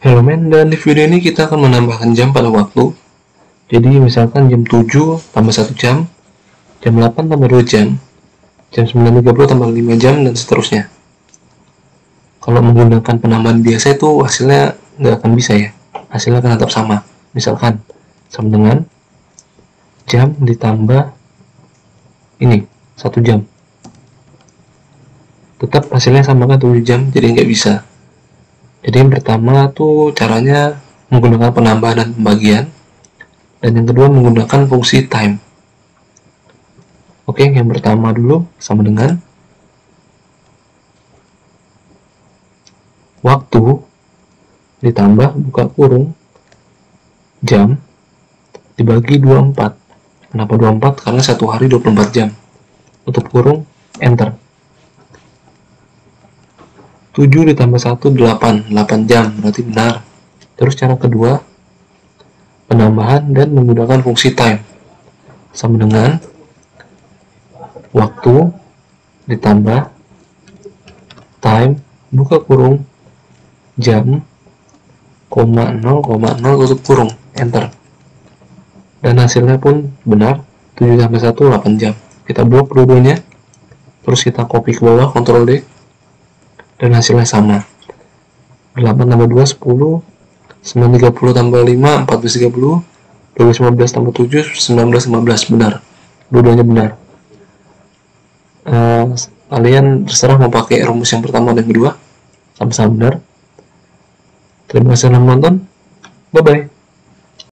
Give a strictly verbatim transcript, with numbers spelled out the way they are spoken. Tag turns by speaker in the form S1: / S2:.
S1: Halo men, dan di video ini kita akan menambahkan jam pada waktu. Jadi misalkan jam tujuh tambah satu jam, jam delapan tambah dua jam, jam sembilan tiga puluh tambah lima jam, dan seterusnya. Kalau menggunakan penambahan biasa itu hasilnya nggak akan bisa ya. Hasilnya akan tetap sama. Misalkan sama dengan jam ditambah ini, satu jam. Tetap hasilnya sama kan, tujuh jam, jadi nggak bisa. Jadi yang pertama tuh caranya menggunakan penambahan dan pembagian, dan yang kedua menggunakan fungsi time. Oke, yang pertama dulu sama dengan waktu ditambah buka kurung jam dibagi dua puluh empat. Kenapa dua puluh empat? Karena satu hari dua puluh empat jam. Tutup kurung, enter. tujuh ditambah satu, delapan. delapan jam, berarti benar. Terus cara kedua, penambahan dan menggunakan fungsi time. Sama dengan waktu ditambah time, buka kurung, jam, koma nol, koma nol, tutup kurung, enter. Dan hasilnya pun benar, tujuh tambah satu, delapan jam. Kita blok dua-duanya, terus kita copy ke bawah, Ctrl D, dan hasilnya sama. delapan tambah dua, sepuluh, sembilan tiga puluh tambah lima, empat belas tiga puluh, dua belas lima belas tambah tujuh, sembilan belas lima belas, benar. Dua-duanya benar. Uh, kalian terserah mau pakai rumus yang pertama dan kedua, sama-sama benar. Terima kasih telah menonton. Bye-bye.